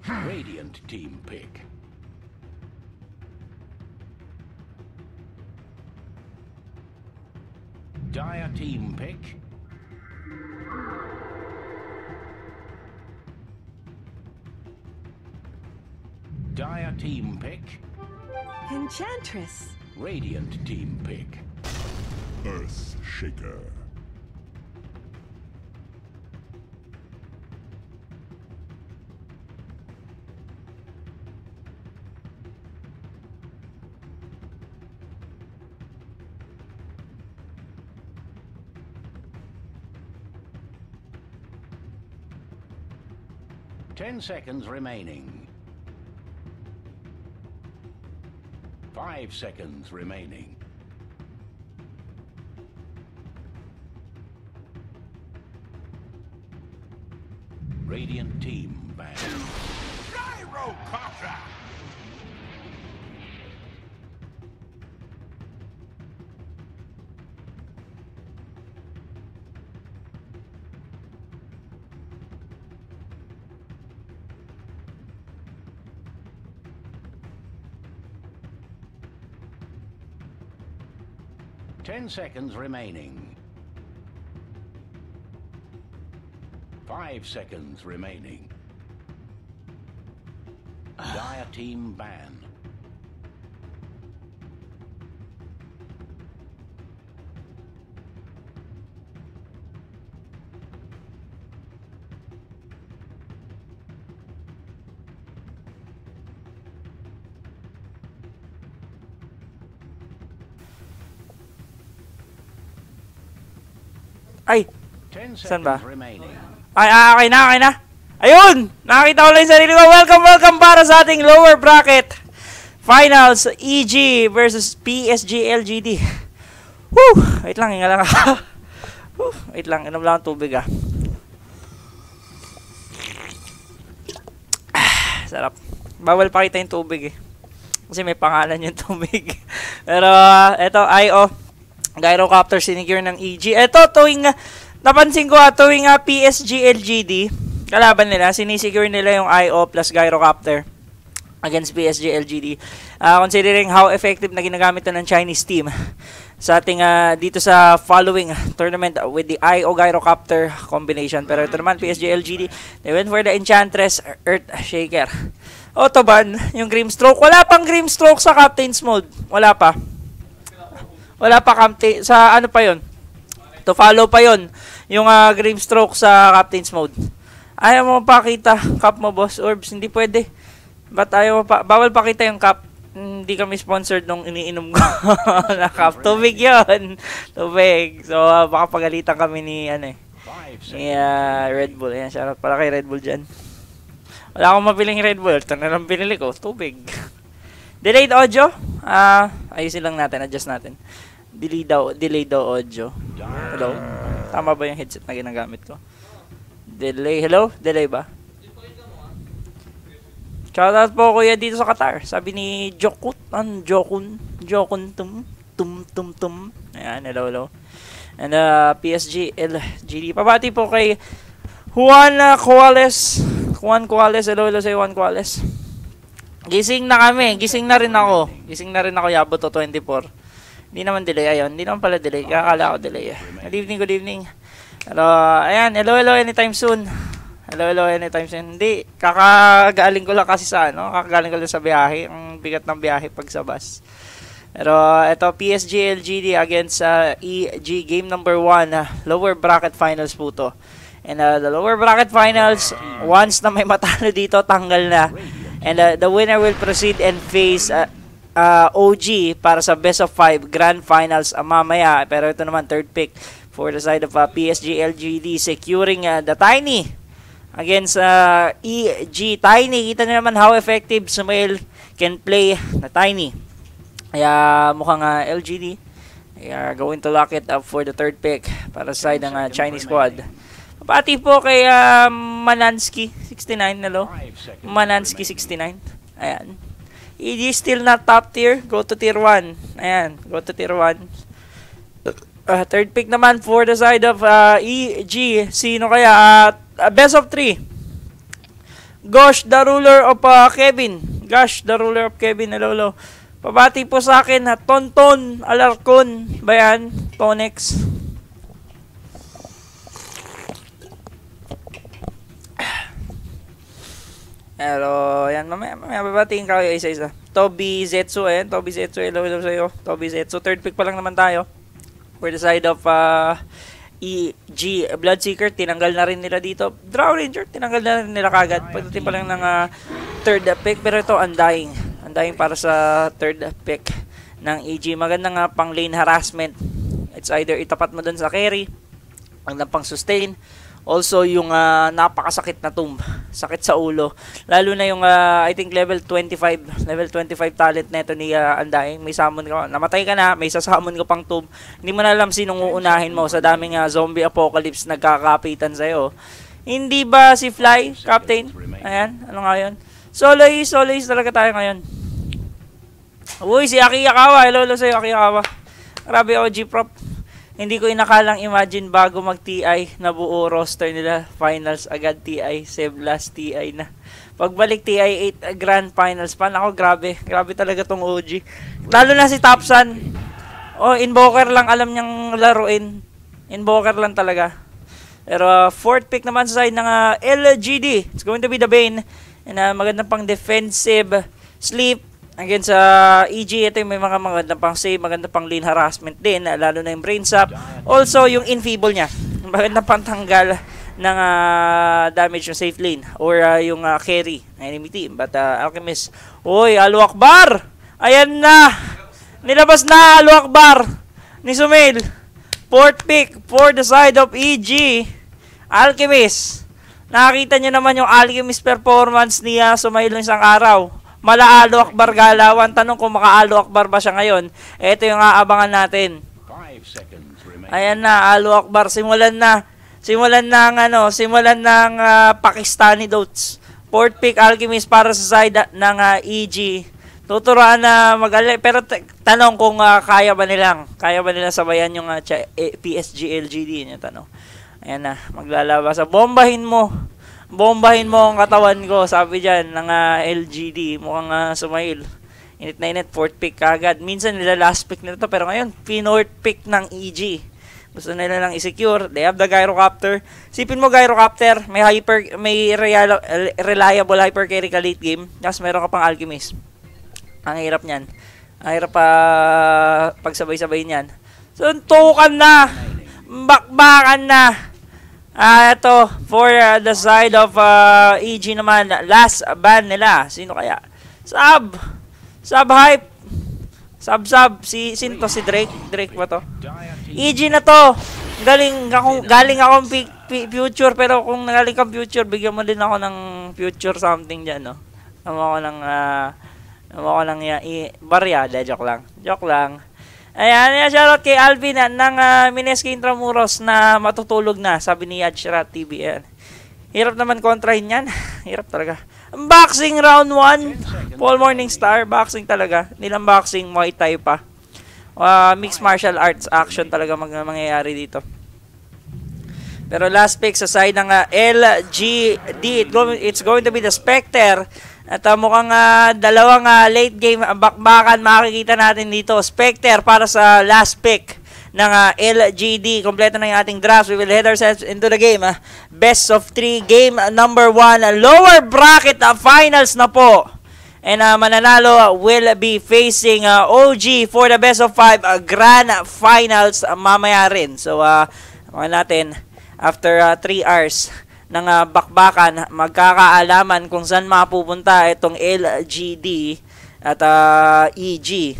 Radiant team pick. Dire team pick. Dire team pick. Enchantress. Radiant team pick. Earth Shaker. Ten seconds remaining. 5 seconds remaining. Radiant team banned. Gyrocopter! Ten seconds remaining. 5 seconds remaining. Dire team ban. Ay! 10 Saan ba? seconds remaining. Ay, okay na, okay na. Ayun! Nakakita ko lang yung sarili ko. Welcome, welcome para sa ating lower bracket. Finals, EG versus PSG LGD. Woo! Wait lang, hinga lang ako. Wait lang, inom lang ang tubig ah. Sarap. Bawal pakita yung tubig eh. Kasi may pangalan yung tubig. Pero, eto, IO. Gyrocopter sinigure ng EG. Eto, napansin ko tuwing PSG LGD, kalaban nila, sinisigure nila yung IO plus Gyrocopter against PSG LGD. Considering how effective na ginagamit to ng Chinese team sa ating dito sa following tournament with the IO Gyrocopter combination. Pero ito naman, PSG LGD, they went for the Enchantress Earth Shaker. Autoban, yung Grimstroke. Wala pang Grimstroke sa Captain's Mode. Wala pa. Wala pa sa ano pa yon? To follow pa yon yung Grimstroke sa Captain's Mode. Ayaw mo pakita cap mo, boss Orbs, hindi pwede. Ba't ayaw mo pa? Bawal pakita yung cap. Hindi kami sponsored nung iniinom ko na cap. Tubig yun. Tubig. So baka pagalitan kami ni Red Bull. Ayan, shoutout pala kay Red Bull dyan. Wala akong mabiling Red Bull. Ito na lang pinili ko. Tubig. Delayed audio. Ayusin lang natin. Adjust natin. Delay daw audio. Hello? Tama ba yung headset na ginagamit ko? Delay. Hello? Delay ba? Shoutout po kuya dito sa Qatar. Sabi ni Jokun tum. Ayan, hello. And PSG LGD. Pabati po kay Juan Cuales. Hello sa Juan Cuales. Gising na kami. Gising na rin ako. Yabo to 24. Hindi naman delay. Ayun. Hindi naman pala delay. Kakala ko delay. Good evening. Hello. Ayan. Hello. Anytime soon. Hello. Anytime soon. Hindi. Kakagaling ko lang kasi sa Kakagaling ko lang sa biyahe. Ang bigat ng biyahe pag sa bus. Pero ito, PSG LGD against EG game number 1. Lower bracket finals po to. And the lower bracket finals, once na may matalo dito, tanggal na. And the winner will proceed and face OG para sa best of 5 grand finals mamaya. Pero ito naman, third pick for the side of PSG LGD, securing the Tiny against EG. Tiny, kita nyo naman how effective Sumail can play na Tiny. Kaya mukhang LGD going to lock it up for the third pick para sa side ng Chinese squad. Pati po kay Manansky 69, hello. Manansky 69. Ayan. EG still not top tier. Go to tier 1. Ayan. Go to tier 1. Third pick naman for the side of EG. Sino kaya? Best of 3. Gosh, the ruler of Kevin. Gosh, the ruler of Kevin. Hello. Pabati po sa akin ha. Tonton Alarcon. Bayan. Tonex. Pero, yan. Mamaya babatiin kayo isa-isa. Toby Zetsu. Ayan. Toby Zetsu. Hello sa'yo. Toby Zetsu. Third pick pa lang naman tayo. For the side of EG Bloodseeker, tinanggal na rin nila dito. Draw Ranger, tinanggal na rin nila kagad. Pagdating pa lang ng third pick. Pero ito, Undying. Undying para sa third pick ng EG. Magandang pang lane harassment. It's either itapat mo dun sa carry, ang pang sustain. Also, yung napakasakit na tomb. Sakit sa ulo. Lalo na yung, I think, level 25 talent neto ni Undying. May summon ka. Namatay ka na, may sasamon ka pang tomb. Hindi mo na alam sinong uunahin mo sa daming zombie apocalypse nagkakapitan sa'yo. Hindi ba si Fly, Captain? Ayan, ano nga yun? Soloist talaga tayo ngayon. Uy, si Aki Yakawa. Hello sa'yo, Aki Yakawa. Grabe, OG prop. Hindi ko inakalang imagine bago mag-TI na buo roster nila. Finals agad TI. Save last TI na. Pagbalik TI 8 Grand Finals pa. Ako, grabe. Grabe talaga tong OG. Lalo na si Topsan. Oh, Invoker lang alam niyang laruin. Invoker lang talaga. Pero fourth pick naman sa side ng LGD. It's going to be the Bane. And magandang pang defensive sleep. Against sa EG, ito yung may mga magandang pang save, magandang pang lane harassment din, lalo na yung brain sap. Also, yung infeeble niya, magandang pang tanggal ng damage yung safe lane or yung carry ng enemy team. But Alchemist, uy, Allahu Akbar! Ayan na! Nilabas na Allahu Akbar ni Sumail. Fourth pick for the side of EG. Alchemist. Nakakita nyo naman yung Alchemist performance ni Sumail ng isang araw. Mala Allahu Akbar galawan. Tanong kung maka-Allahu Akbar ba siya ngayon. Ito yung aabangan natin. Ayan na, Allahu Akbar. Simulan ng Pakistani Dots. Fourth pick Alchemist para sa side ng EG. Tuturuan na pero tanong kung kaya ba nilang sabayan yung PSG LGD yung tanong. Ayan na, maglalabas. Bombahin mo ang katawan ko, sabi dyan ng LGD. Mukhang Sumail. Init na init, fourth pick kagad. Minsan nila last pick nila to, pero ngayon, pinorth pick ng EG. Gusto nila lang i-secure. They have the Gyrocopter. Sipin mo Gyrocopter, may reliable hyper carry ka late game. Tapos meron ka pang Alchemist. Ang hirap niyan. Ang hirap pagsabay-sabay niyan. Suntukan na! Bakbakan na! Ito, for the side of EG naman, last ban nila. Sino kaya? Sub Hype. Sub. Sino to? Si Drake? Drake ba to? EG na to. Galing akong future, pero kung galing kang future, bigyan mo din ako ng future something dyan, no? Naman ako ng baryada. Joke lang. Ayan, shoutout kay Alvin ng Mineski Intramuros na matutulog na, sabi ni Yadshrat TV. Ayan. Hirap naman kontrahin yan. Hirap talaga. Unboxing round 1. Paul Morningstar. Boxing talaga. Nilang-boxing, Muay Thai pa. Mixed martial arts action talaga mangyayari dito. Pero last pick sa side ng LGD. It's going to be the Spectre. At mukhang dalawang late game bakbakan makikita natin dito. Spectre para sa last pick ng LGD. Kompleto na yung ating draft. We will head ourselves into the game. Best of 3 game number 1. Lower bracket finals na po. And mananalo will be facing OG for the best of 5 grand finals mamaya rin. So, mga natin, after 3 hours ng bakbakan, magkakaalaman kung saan mapupunta itong LGD at EG.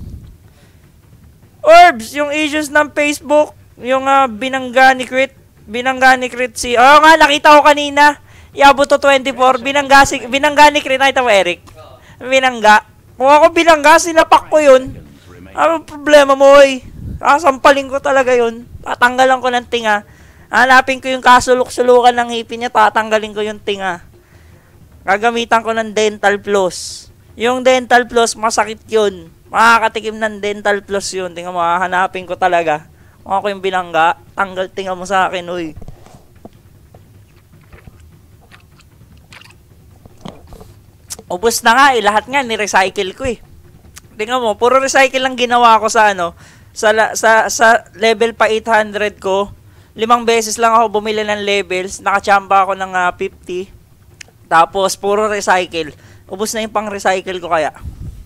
Orbs, yung issues ng Facebook, yung binangga ni Crit si... Oo nga, nakita ko kanina. Yabuto 24, binangga ni Crit. Nakita mo, Eric? Binangga. Kung ako binangga, sinapak ko yun. Ano problema mo, oy? Sasampalin ko talaga yun. Tatanggalan ko ng tinga. Hanapin ko yung kasulok-sulukan ng ngipin niya, tatanggalin ko yung tinga. Gagamitan ko ng Dental Plus. Yung Dental Plus, masakit yun. Makakatikim ng Dental Plus yun. Tingnan mo, hanapin ko talaga. Kung ako yung binangga, tanggal tinga mo sa akin, uy. Ubus na nga lahat nga ni-recycle ko eh. Tingnan mo, puro recycle lang ginawa ko sa ano, sa level pa 800 ko. 5 beses lang ako bumili ng levels, nakachamba ako ng 50. Tapos puro recycle. Ubus na yung pang recycle ko kaya.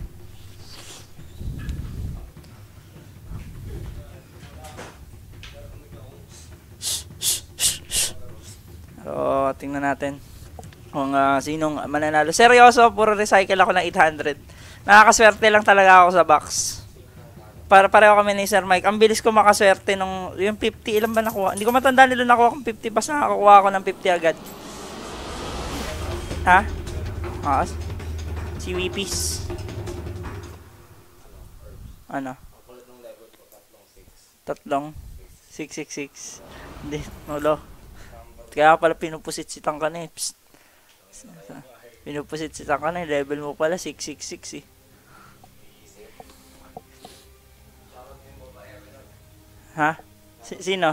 So, tingnan natin kung sinong mananalo. Seryoso, puro recycle ako ng 800. Nakakaswerte lang talaga ako sa box. Pareho kami ni Sir Mike. Ang bilis ko makaswerte nung yung 50. Ilan ba nakuha? Hindi ko matandaan nila nakuha kong 50. Basta nakakuha ako ng 50 agad. Ha? Si Whippies. Ano? Tatlong? 666. Hindi, nulo. Kaya pala pinupusit si Tangka na eh. Psst. Pinupusit si Tangka na eh. Level mo pala 666 eh. Ha? Sino?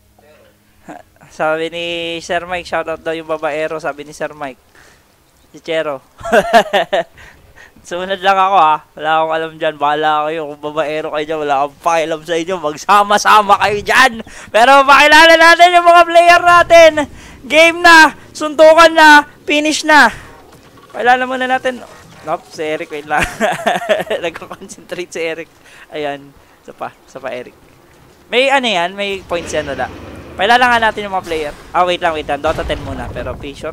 Sabi ni Sir Mike, shoutout daw yung babaero, sabi ni Sir Mike. Si Chero. Sumunod lang ako ha. Wala akong alam dyan. Bahala kayo. Kung babaero kayo dyan, wala akong pakialam sa inyo. Magsama-sama kayo dyan. Pero pakilala natin yung mga player natin. Game na. Suntukan na. Finish na. Pakilala muna natin. Nope, si Eric. Wait lang. Nagko-concentrate si Eric. Ayan. Isa pa Eric. May ano yan? May points yan wala. Pakilala nga natin yung mga player. Wait lang. Dota 10 muna. Pero P-short.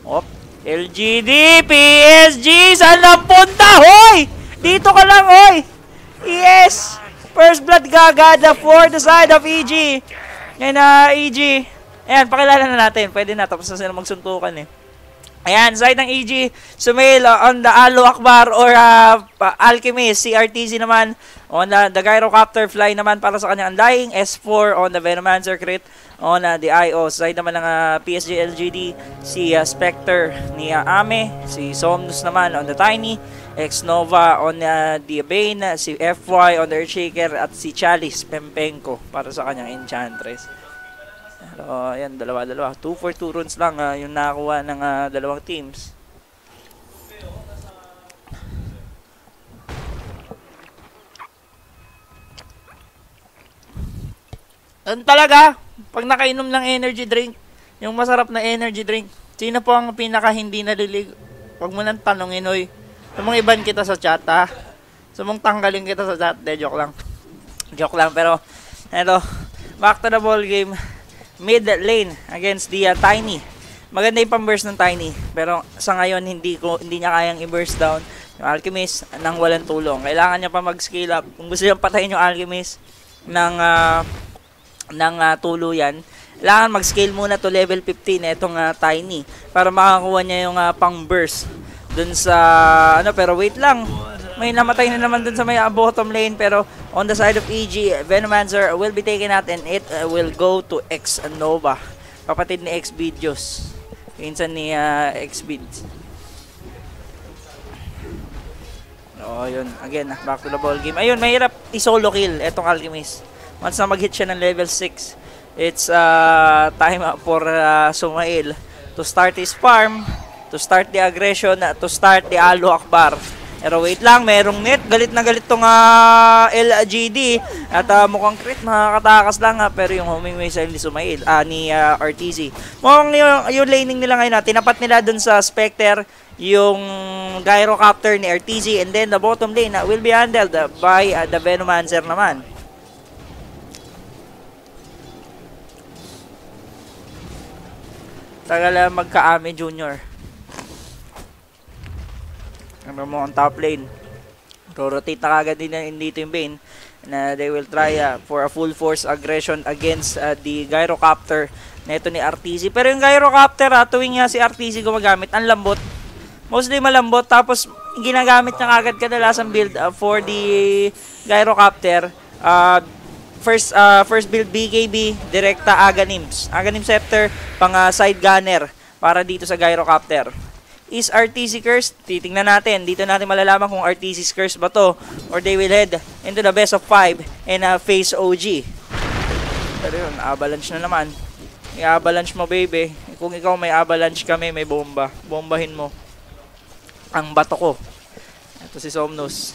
LGD, PSG, saan na punta? Hoy! Dito ka lang, hoy! ES, First Blood Gagada for the side of EG. Ngayon EG. Ayan, pakilala na natin. Pwede na, tapos na sila magsuntukan eh. Ayan, side ng EG, Sumail on the Alo Akbar or Alchemist. Si RTZ naman on the Gyrocopter Fly naman para sa kanyang Undying. S4 on the Venomancer Crit on the IO. Side naman ng PSG LGD, si Spectre ni Ame. Si Somnus naman on the Tiny. X-Nova on the Bane. Si FY on the Earthshaker. At si Chalice Pempenko para sa kanyang Enchantress. So, ayan, dalawa. 2 for 2 runs lang yung nakakuha ng dalawang teams. Ano talaga? Pag nakainom ng energy drink, yung masarap na energy drink, sino po ang pinaka hindi nalilig? Huwag mo nang tanongin, oy. Sumong iban kita sa chat, ha? Sumong tanggalin kita sa chat. De, joke lang. Joke lang, pero, eto, back to the ball game. Mid lane against the Tiny. Maganda yung pang-burst ng Tiny, pero sa ngayon hindi niya kayang i-burst down yung Alchemist nang walang tulong. Kailangan niya pa mag-scale up. Kung gusto niya patayin yung Alchemist ng tuluyan, kailangan mag-scale muna to level 15 itong Tiny para makakuha niya yung pang-burst dun sa pero wait lang. May namatay na naman dun sa may bottom lane, pero on the side of EG, Venomancer will be taken out and it will go to X-Nova. Kapatid ni X-Videos. Pinsan ni X-Vids. Yun. Again, back to the ball game. Ayun, mahirap i-solo kill etong Alchemist. Once na mag-hit siya ng level 6, it's time for Sumail to start his farm, to start the aggression, to start the Alo Akbar. Pero wait lang, merong net. Galit na galit tong LGD. At mukhang crit, makakatakas lang pero yung homing missile ni Sumail, ni RTZ. Mukhang yung laning nila ngayon, tinapat nila dun sa Spectre yung Gyrocopter ni RTZ. And then the bottom lane will be handled by the Venomancer naman. Tagal magka-Ame Junior. Ano mo ang top lane. Rotate na kagad din dito yung Bane. And they will try for a full force aggression against the Gyrocopter na ito ni RTZ. Pero yung Gyrocopter, tuwing si RTZ gumagamit, ang lambot. Mostly malambot. Tapos ginagamit niya kagad kadalasang build for the Gyrocopter. First build BKB, direkta Aghanim Scepter, pang side gunner para dito sa Gyrocopter. Is RTZ cursed? Titingnan natin. Dito natin malalaman kung RTZ cursed ba to or they will head into the best of 5 and face OG. Pero yun, avalanche na naman. I-avalanche mo, baby. Kung ikaw may avalanche kami, may bomba. Bombahin mo. ang bato ko. Ito si Somnus.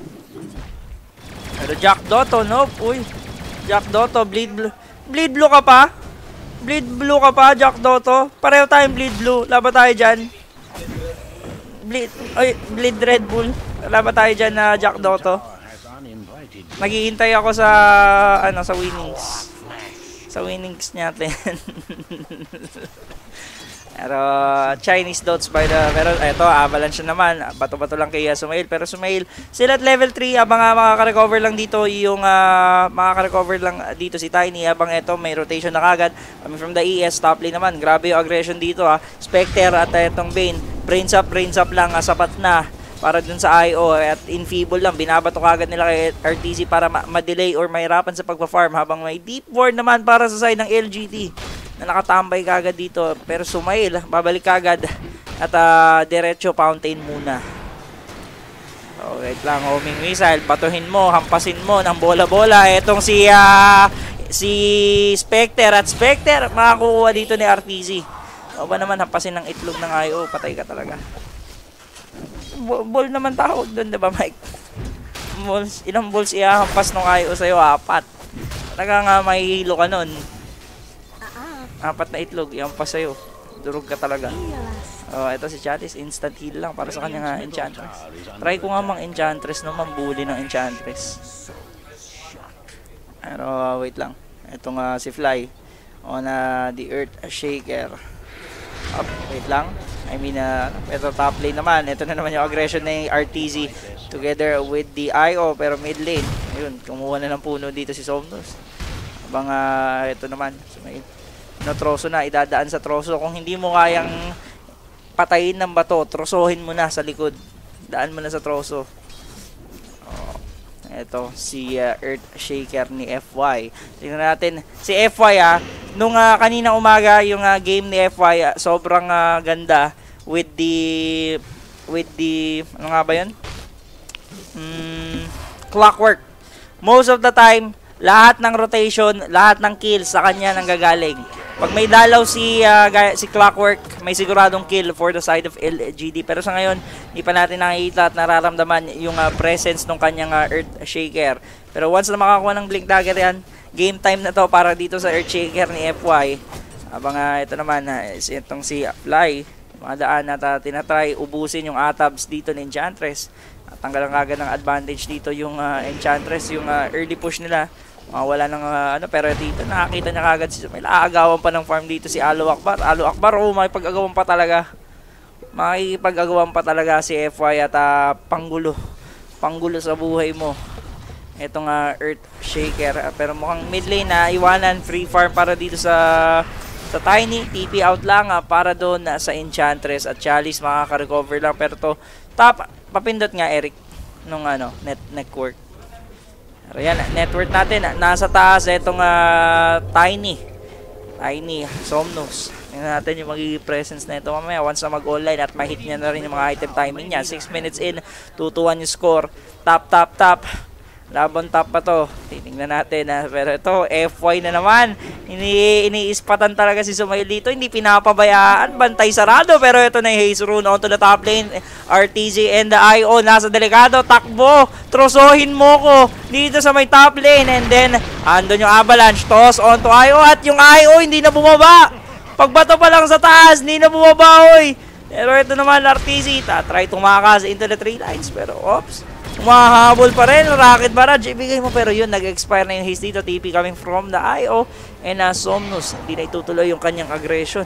Pero Jack Dotto, nope. Uy. Jack Dotto, bleed blue. Bleed blue ka pa? Bleed blue ka pa, Jack Dotto? Pareho tayong bleed blue. Laban tayo dyan. Bleed Red Bull. Laban tayo dyan na Jack Dotto. Naghihintay ako sa, sa winnings. Sa winnings natin. Pero Chinese dots by the pero eto avalanche naman, bato-bato lang kay Sumail, pero Sumail sila at level 3 abang makaka-recover lang dito yung makaka-recover lang dito si Tiny abang eto may rotation na kagad coming from the ES top lane naman. Grabe yung aggression dito Spectre at etong Bane brains up lang sapat na para dun sa IO at infeeble lang binabato kagad nila kay RTZ para ma-delay or mahirapan sa pagpa-farm habang may deep ward naman para sa side ng LGT na nakatambay kagad dito. Pero Sumail, babalik kagad at diretso fountain muna. So, wait lang, homing missile, batuhin mo, hampasin mo ng bola-bola. Etong si Spectre at Spectre, makakukuha dito ni RTZ. O ba naman, hampasin ng itlog ng IO, patay ka talaga. Ball naman tawag doon, diba Mike? Balls, ilang balls ihahampas ng IO sa'yo? 4. Talaga nga mahihilo ka nun. 4 na itlog, yan pa sa'yo. Durog ka talaga. Ito si Chalice, instant heal lang para sa kanya nga Enchantress. Try ko nga mang Enchantress no, mambuli ng Enchantress. Pero wait lang. Ito nga si Fly on the Earth Shaker. Up, wait lang. I mean, ito top lane naman. Ito na naman yung aggression ng RTZ together with the IO. Pero mid lane, ayun, kumuha na ng puno dito si Somnus. Habang ito naman, Sumail. Troso na, idadaan sa troso. Kung hindi mo kayang patayin ng bato, trosohin mo na sa likod. Daan mo na sa troso. Ito, si Earth Shaker ni FY. Tingnan natin, si FY nung kanina umaga, yung game ni FY, sobrang ganda with the, ano nga ba yun? Clockwork. Most of the time, lahat ng rotation, lahat ng kills sa kanya nanggagaling. Pag may dalaw si Clockwork, may siguradong kill for the side of LGD. Pero sa ngayon, hindi pa natin nakikita at nararamdaman yung presence ng kanyang Earth Shaker. Pero once na makakuha ng Blink Dagger yan, game time na to para dito sa Earth Shaker ni FY. Habang ito naman, itong si Fly, madaan at tinatry ubusin yung Atabs dito ni Enchantress. Tanggalan kagad ng advantage dito yung Enchantress, yung early push nila. Wala nang pero dito nakakita niya kagad si Sumail. Aagawan pa ng farm dito si Alo Akbar. Alo Akbar, makipag-agawan pa talaga. Makipag-agawan pa talaga si FY at panggulo sa buhay mo. Itong Earth Shaker. Pero mukhang mid lane na iwanan, free farm para dito sa Tiny. TP out lang para doon sa Enchantress at Chalice makaka-recover lang. Pero to top, papindot nga Eric nung network. Pero yan, network natin, nasa taas itong Tiny Somnus. Tingnan natin yung magiging presence na ito mamaya once na mag-online at ma-hit niya na rin yung mga item timing niya. 6 minutes in, 2-1 yung score. Top. Laban top pa to. Titingnan natin pero ito, FY na naman. Iniispatan talaga si Sumail dito. Hindi pinapabayaan. Bantay sarado. Pero ito na yung Haze Rune onto the top lane. RTZ and the IO. Nasa delikado. Takbo. Trosohin mo ko. Dito sa may top lane. And then, andun yung Avalanche. Toss onto IO. At yung IO hindi na bumaba. Pagbato pa lang sa taas. Hindi na bumaba, oy. Pero ito naman, RTZ. Try tumakas into the 3 lines. Pero, oops. Umahabol pa rin, Rocket Barrage, ibigay mo pero yun, nag-expire na yung haste dito, TP coming from the IO and Somnus, hindi na itutuloy yung kanyang aggression.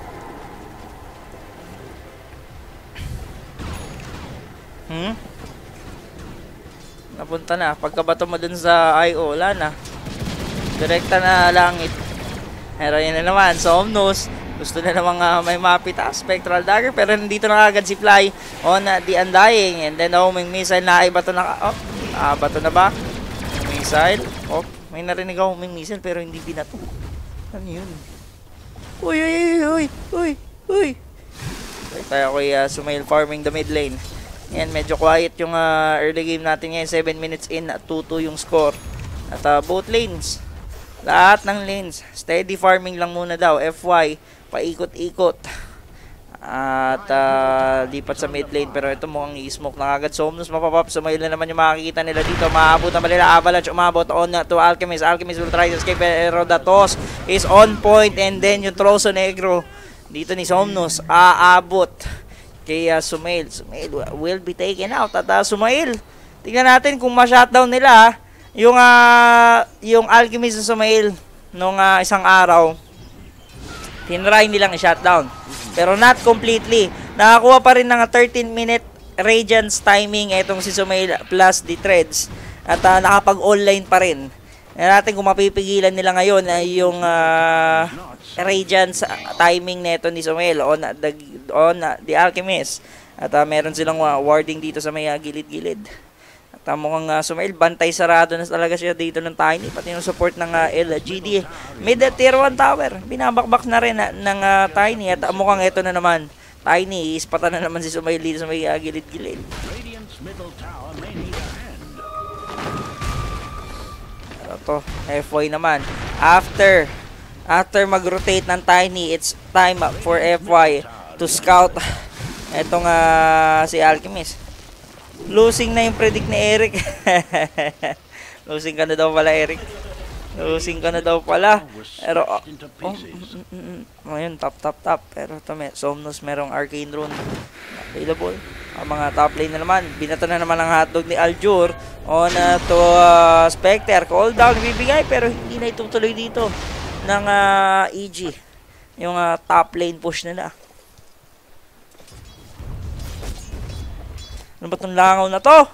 Napunta na, pagkabato mo dun sa IO, wala na. Direkta na langit. Pero yun na naman, Somnus, gusto na namang may mapit Spectral Dagger pero nandito na agad si Fly on the Undying and then homing missile na ibato na bato na ba? Missile. May narinig ako homing missile pero hindi binato. Ano yun? Uy. Tayo ko Sumail farming the mid lane. Yan, medyo quiet yung early game natin ngayon. 7 minutes in, 2-2 yung score. At both lanes, lahat ng lanes, steady farming lang muna daw. FY, paikot-ikot. At lipat sa mid lane, pero ito mukhang i-smoke na agad. Somnus mapapop, Sumail na naman yung makikita nila dito. Maabot naman nila, Avalanche umabot on to Alchemist. Alchemist will try to escape, pero the toss is on point, and then yung Troso Negro dito ni Somnus aabot kay Sumail. Sumail will be taken out. At Sumail, tingnan natin kung ma-shutdown nila yung Alchemist sa Sumail nung isang araw. Tinry nilang i-shutdown, pero not completely. Nakakuha pa rin ng 13-minute Radiance timing itong si Sumail plus the Threads. At nakapag-online pa rin. Tingnan natin kung mapipigilan nila ngayon yung Radiance timing neto ni Sumail on the Alchemist. At meron silang warding dito sa may gilid-gilid. At mukhang Sumail, bantay sarado na talaga siya dito ng Tiny. Pati yung support ng LGD. Mid tier 1 tower. Binabakbak na rin ng Tiny. At mukhang ito na naman. Tiny, ispatan na naman si Sumail dito sa may gilid-gilid. Radiant's middle tower may need a hand. Ito, FY naman. After mag-rotate ng Tiny, it's time for FY to scout etong si Alchemist. Losing na yung predict ni Eric. Losing ka na daw pala, Eric. Losing ka na daw pala. Pero, ngayon, top. Pero ito, Somnus, merong Arcane Rune available. Ang mga top lane na naman. Binato na naman ang hotdog ni Aljur on to Spectre. Call down, bibigay, pero hindi na itutuloy dito ng EG. Yung top lane push nila. Ano ba itong langaw na to?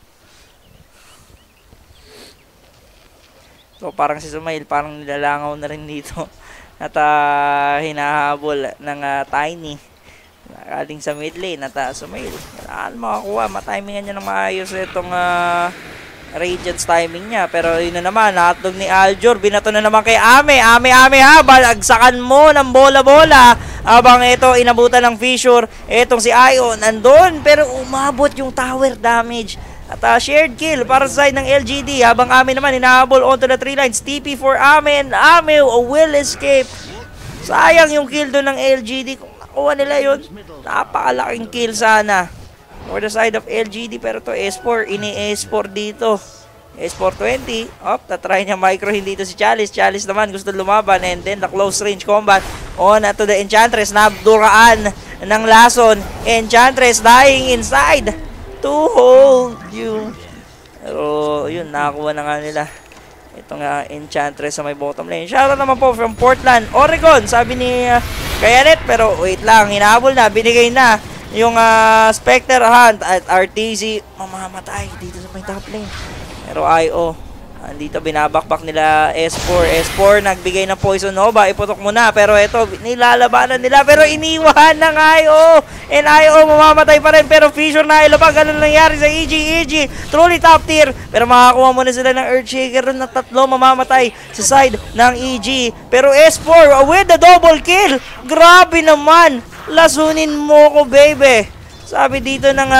So parang si Sumail, parang nilalangaw na rin dito. At hinahabol ng Tiny. Nakaling sa mid lane. At Sumail, kailangan makakuha. Matimingan niya ng maayos itong Radiance timing niya. Pero yun na naman, hotdog ni Aljur. Binato na naman kay Ame. Ame ha, balagsakan mo ng bola-bola. Habang ito, inabutan ng Fissure. Itong si Ayo, nandun. Pero umabot yung tower damage. At shared kill para sa side ng LGD. Habang Ame naman, hinahabol onto the 3 lines. TP for Ame. And Ame will escape. Sayang yung kill doon ng LGD. Kung nakuha nila yun, napakalaking kill sana for the side of LGD. Pero to S4, ini-S4 dito. S4 20. Tatry niya micro hindi dito si Chalice. Chalice naman gusto lumaban. And then the close range combat on to the Enchantress. Nabduraan ng lason. Enchantress dying inside to hold you. Pero yun, nakakuha na nga nila itong Enchantress sa may bottom lane. Shoutout naman po from Portland, Oregon. Sabi ni Kayanet. Pero wait lang, hinahabol na. Binigay na yung Spectre Hunt at RTZ. Mamamatay dito sa may top lane. Pero IO, andito binabakbak nila S4. Nagbigay ng Poison Nova. Iputok mo na. Pero ito, nilalabanan nila. Pero iniwan ng IO. And IO, mamamatay pa rin. Pero Fissure na ilabag. Ganun nangyari sa EG. Truly top tier. Pero makakuha muna sila ng Earthshaker na 3 mamamatay sa side ng EG. Pero S4 with the double kill. Grabe naman. Lasunin mo ko, baby. Sabi dito ng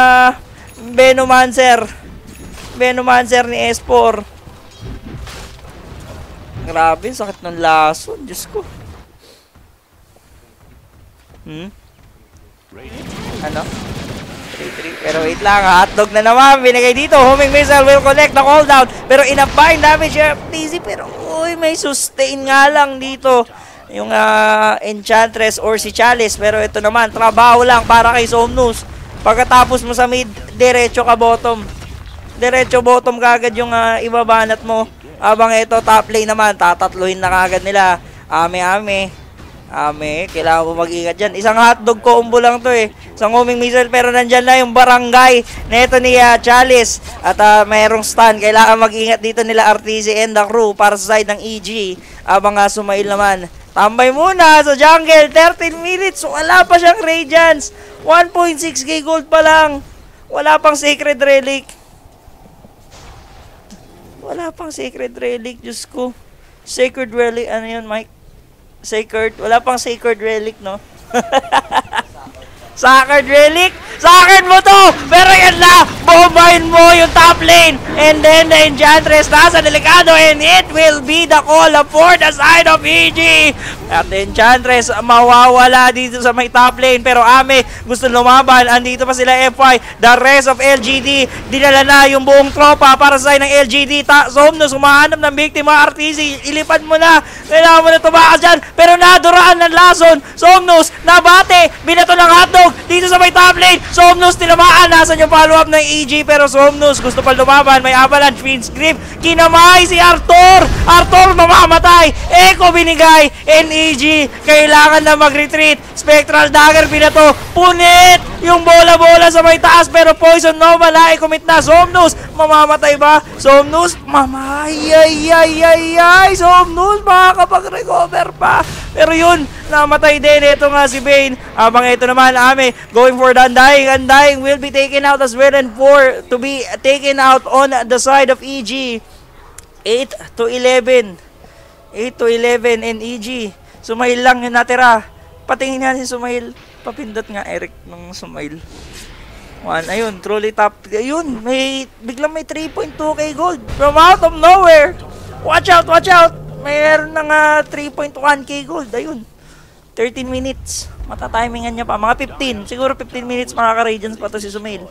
Venomancer ni S4. Grabe, sakit ng lason. Diyos ko. Ano? 3-3. Pero wait lang, hotdog na naman. Binigay dito. Homing missile will connect the cooldown. Pero ina-bind damage FTZ. Pero may sustain nga lang dito yung Enchantress or si Chalice. Pero ito naman, trabaho lang para kay Somnus. Pagkatapos mo sa mid, diretso ka bottom. Diretso bottom kagad yung ibabanat mo. Habang ito top lane naman, tatatluhin na kagad nila. Ame, kailangan mo mag-ingat dyan. Isang hotdog combo lang to eh. Isang homing missile, pero nandyan na yung barangay neto ni Chalice. At mayroong stun. Kailangan mag-ingat dito nila RTZ and the crew para sa side ng EG. Habang Sumail naman, tambay muna sa jungle. 13 minutes, wala pa siyang Radiance. 1.6k gold pa lang. Wala pang Sacred Relic. Diyos ko. Sacred Relic, ano yun, Mike? Sacred, wala pang Sacred Relic, no? Sacred Relic? Sa akin mo to! Pero yan na! Bombahin mo yung top lane! And then the Enchantress nasa delikado and it will be the call for the side of EG! At the Enchantress mawawala dito sa may top lane. Pero Ame gusto lumaban. Andito pa sila FY. The rest of LGD. Dinala na yung buong tropa para sa side ng LGD. Somnus humahanap ng biktima. RTC, ilipad mo na. Kailangan mo na tumakas dyan. Pero naduraan ng lason. Somnus, nabate. Binato ng hotdog dito sa may top lane. Somnus, tinamaan. Nasaan yung follow-up ng EG. Pero Somnus, gusto pa lumaban. May avalanche. Fiend's Grip. Kinamay si Arthur. Arthur, mamamatay. Echo binigay. And EG, kailangan na mag-retreat. Spectral Dagger, binato. Punit yung bola-bola sa may taas. Pero Poison Nova, lahi commit na. Somnus, mamamatay ba? Somnus, ay. Somnus, makakapag-recover pa. Pero yun, namatay din. Ito nga si Bane. Habang ito naman, Ame, going for the Undying. Undying will be taken out as well and 4 to be taken out on the side of EG. 8 to 11. 8 to 11 and EG. Sumail lang yung natira. Patingin nga si Sumail. Papindot nga Eric ng Sumail. 1, ayun, truly top. Ayun, biglang may 3.2k gold from out of nowhere. Watch out, watch out. Mayroon ng 3.1k gold. Ayun, 13 minutes. Matatimingan niya pa. Mga 15. Siguro 15 minutes makaka-radiance pa to si Sumail.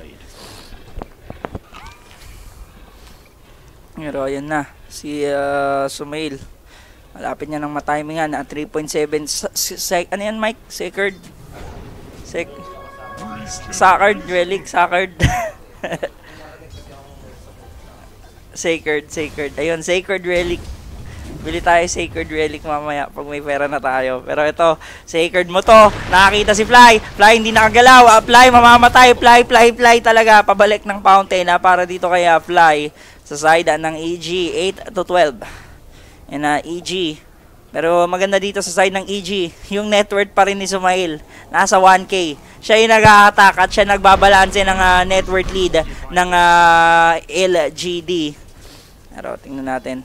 Pero ayun na, si Sumail. Malapit niya ng matimingan at 3.7. Ano yan, Mike? Sacred? Sacred Relic, Sacred. Sacred. Ayun, Sacred Relic. Bili tayo Sacred Relic mamaya pag may pera na tayo. Pero ito, Sacred mo to. Nakakita si Fly. Fly hindi nakagalaw. Fly mamamatay. Fly talaga. Pabalik ng fountain para dito kaya Fly sa side ng EG. 8 to 12. And EG. Pero maganda dito sa side ng EG, yung net worth pa rin ni Sumail. Nasa 1k. Siya yung nag-a-attack at siya nagbabalanse ng net worth lead ng LGD. Pero tingnan natin.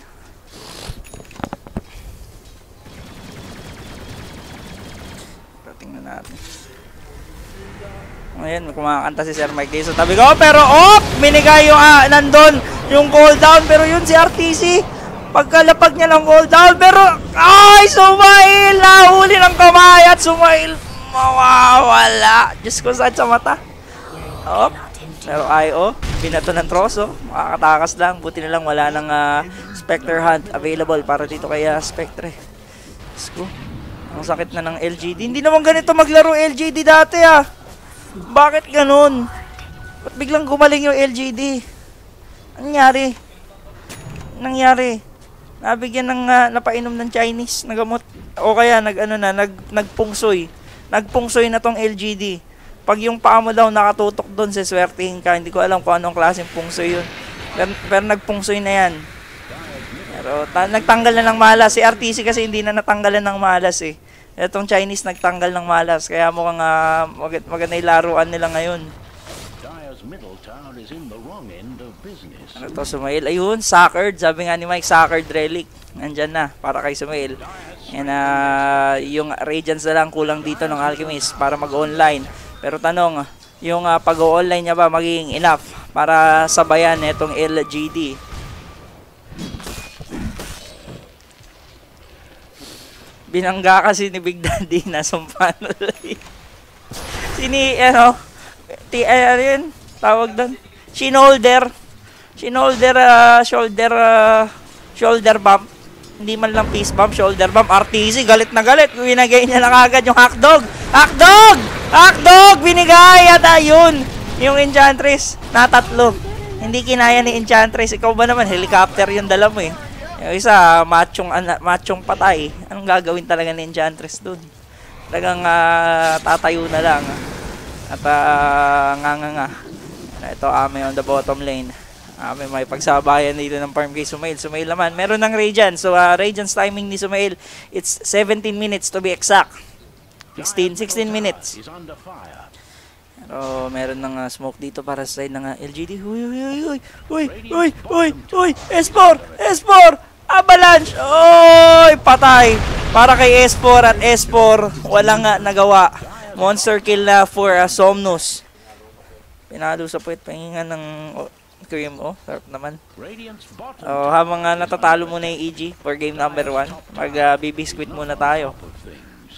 Ayan, kumakanta si Sir Mike dito sa tabi ko. Pero, minigay yung, nandun, yung cooldown. Pero yun si RTC. Pagkalapag niya ng cooldown. Pero, Sumail! Nahuli ng kamay at Sumail mawawala. Diyos ko, saan sa mata. Pero IO, binato ng troso. Makakatakas lang. Buti na lang wala ng Spectre Hunt available para dito kaya Spectre. Diyos ko. Ang sakit na ng LGD. Hindi naman ganito maglaro LGD dati Bakit ganun? Ba't biglang gumaling yung LGD? Anong nangyari? Nabigyan ng napainom ng Chinese na gamot. O kaya nagpungsoy. Nagpungsoy na tong LGD. Pag yung paa mo daw nakatutok doon, siswertihin ka. Hindi ko alam kung anong klaseng pungsoy yun. Pero nagpungsoy na yan. Pero nagtanggal na ng malas. Si RTC kasi hindi na natanggalan ng malas Itong Chinese nagtanggal ng malas. Kaya mukhang maganda yung laruan nila ngayon. Ano to, Sumail? Ayun, Sacred. Sabi nga ni Mike, Sacred Relic. Nandyan na, para kay Sumail. And yung Radiance na lang kulang dito ng Alchemist para mag-online. Pero tanong, yung pag-online niya ba magiging enough para sabayan itong LGD? Binangga kasi ni Big Daddy na sumpanulay. Yun, tawag doon. Shoulder bump. Hindi man lang face bump, shoulder bump. RTC, galit na galit. Binigay niya na agad yung Hackdog. Hackdog! Binigay! At ayun, yung Enchantress, natatlo. Hindi kinaya ni Enchantress. Ikaw ba naman, helicopter yung dala mo Yung isa, machong patay. Anong gagawin talaga ni Enchantress dun? Talagang tatayo na lang. At nga. Ito, Ame on the bottom lane. Ame may pagsabayan dito ng farm kay Sumail. Sumail naman, meron ng Radiance. So, Radiance timing ni Sumail, it's 17 minutes to be exact. 16 minutes. Pero meron ng smoke dito para sa side ng LGD. Uy! S4! Avalanche! Oy! Patay! Para kay S4 at S4, walang nagawa. Monster kill na for Somnus. Pinalo sa puwet, pahinga ng cream. Oh, sarap naman. Radiant's bottom Oh, habang natatalo muna yung EG for game number 1, mag-bibiscuit muna tayo. top of things.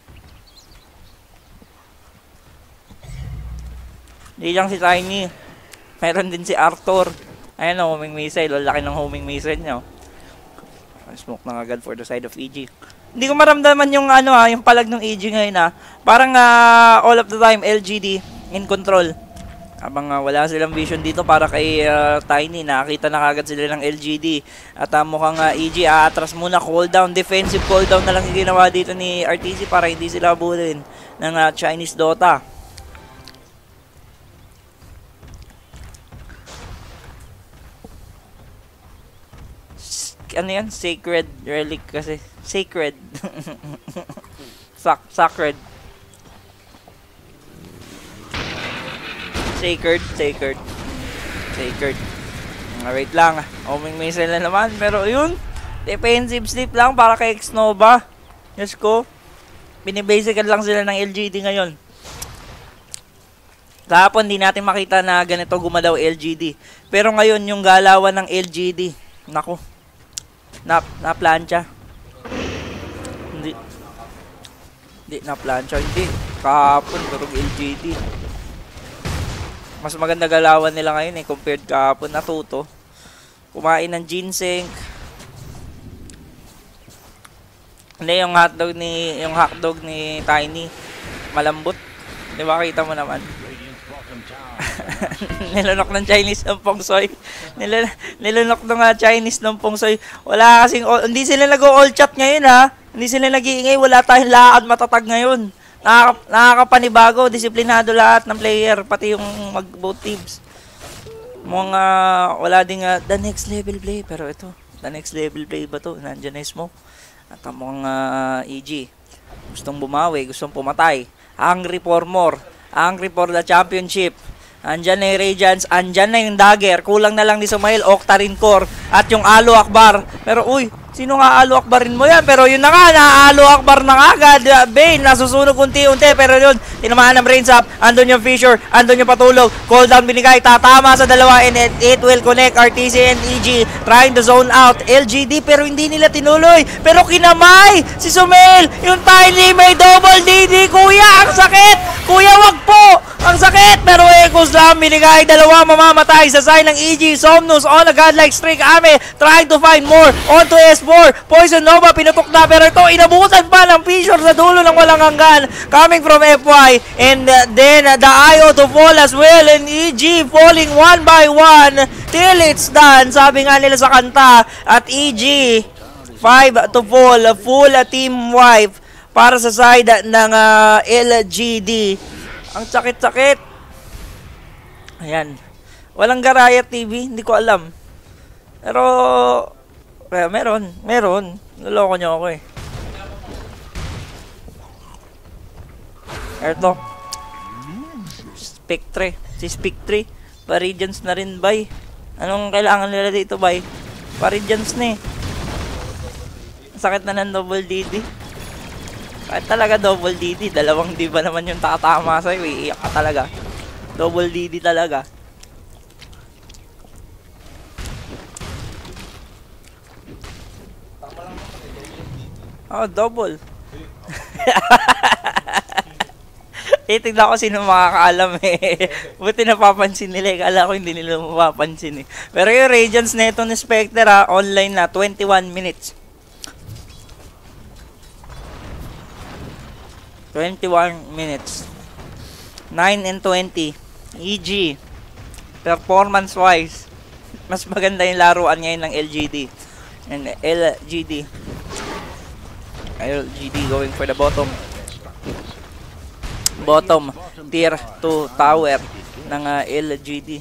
Hindi lang si Tiny. Meron din si Arthur. Ayan o, homing missile. O, laki ng homing missile niya. Smoke na agad for the side of EG. Hindi ko maramdaman yung yung palag ng EG ngayon Parang all of the time LGD in control. Habang wala silang vision dito para kay Tiny, nakakita na kagad sila ng LGD. At mukhang EG atras muna, cooldown, defensive cooldown na lang yung ginawa dito ni RTC para hindi sila abulin ng Chinese Dota. Ano yan? Sacred relic kasi. Sacred. Sacred. Sacred. Wait lang. Homing missile na naman. Pero yun, defensive sleep lang para kay Xnova. Yes ko. Binibasican lang sila ng LGD ngayon. Kahapon di natin makita na ganito gumalaw LGD. Pero ngayon yung galawan ng LGD. Nako. Na plancha. Hindi na plancha. Hindi. Kahapon durog LGD. Mas maganda galawan nila ngayon compared kahapon. Natuto. Kumain ng ginseng. Hindi, yung hotdog ni Tiny malambot. Di ba, kita mo naman. Nilunok ng Chinese ng Pongsoy. Nilunok ng Chinese ng Pongsoy. Wala kasing hindi sila nag-all chat ngayon Hindi sila nag-iingay, wala tayong lakad matatag ngayon. Nakakapanibago, disiplinado lahat ng player, pati yung mag-both teams. Mga wala ding the next level play, pero ito, the next level play ba to? Nandiyan na yung smoke. At ang mga EG, gustong bumawi, gustong pumatay. Hungry for more, hungry for the championship. Andyan na yung Radiance, andyan na yung Dagger. Kulang na lang ni Sumail, Octarine Core, at yung Alo Akbar. Pero uy, sino nga Alo Akbarin mo yan? Pero yun na nga, na-Alo Akbar na nga agad. Bane, nasusunog unti-unti. Pero yun, tinamaan ng brains up. Andun yung Fisher, andun yung patulog. Cooldown binigay, tatama sa dalawa. And it will connect RTC and EG. Trying to zone out LGD, pero hindi nila tinuloy. Pero kinamay si Sumail. Yung Tiny may double DD. Kuya, ang sakit! Kuya, wag po! Ang sakit! Pero Echoes lang binigay. Dalawa mamamatay sa side ng EG. Somnus on a godlike streak. Ame trying to find more. On to S4. Poison Nova pinutok na. Pero ito inabutan pa ng Fisher sa dulo ng walang hanggan. Coming from FY. And then the IO to fall as well. And EG falling one by one. Till it's done. Sabi nga nila sa kanta. At EG 5 to fall. Full team wipe para sa side ng LGD. Ang sakit-sakit. Ayan. Walang Garaya TV, hindi ko alam. Pero meron. Naloko nyo ako Eto. Spectre. Si Spectre. Paridians na rin, bay. Anong kailangan nila dito, bay? Paridians na Sakit na ng double DD. Kahit talaga double DD, dalawang di ba naman yung tatama sa'yo, iiyak ka talaga. Double DD talaga. Oh, double. Tingnan ko sino makakaalam Buti napapansin nila. Kala ko hindi nila mapapansin Pero yung Radiance na ito ni Spectre online na 21 minutes. 21 minutes. 9 and 20. EG. Performance-wise, mas maganda yung laruan ngayon ng LGD. And LGD going for the bottom tier 2 tower ng LGD.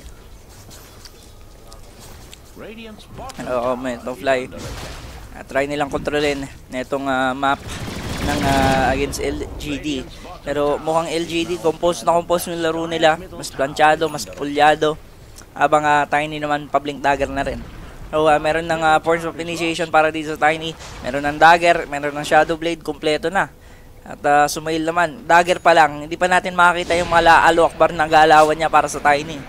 Oo, may itong fly. Try nilang kontrolin na itong map ng against LGD. Pero mukhang LGD compose yung laro nila. Mas planchado, mas pulyado. Habang Tiny naman pa-blink dagger na rin. So meron ng force of initiation para dito sa Tiny. Meron ng dagger, meron ng shadow blade, kompleto na. At Sumail naman, dagger pa lang. Hindi pa natin makakita yung mga Allahu Akbar na galawan niya para sa Tiny.